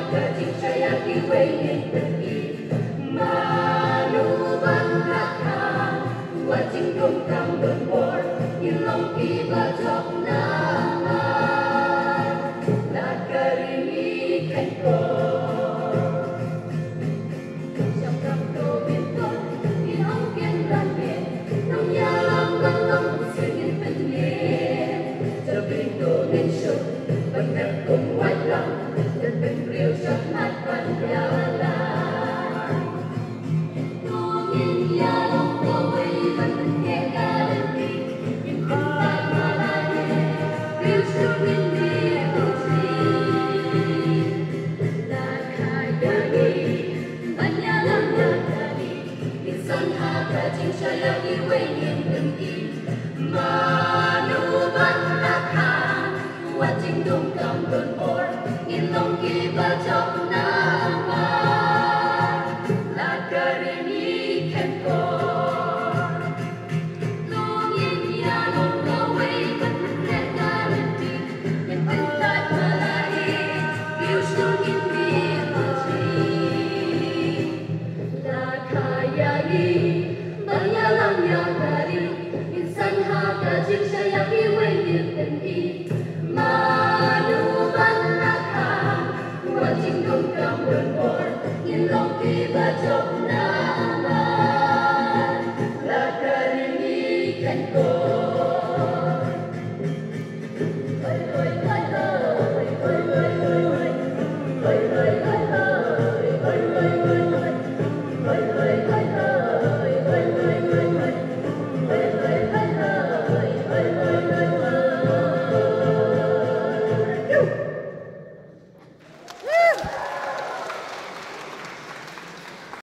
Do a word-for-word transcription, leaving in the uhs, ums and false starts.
Watching from from the war, you long keep a job now. Not getting me can go. Trong năm tô biên tốt, in ống kiên đoàn biển, nông nhà làm văn lòng sự nghiệp bình yên. Cho biên tổ nên sụp, vẫn đẹp cùng ngoại lòng, chân bình riêu sắc mát văn nhà lại. Watching don't come good or in long keep a job now.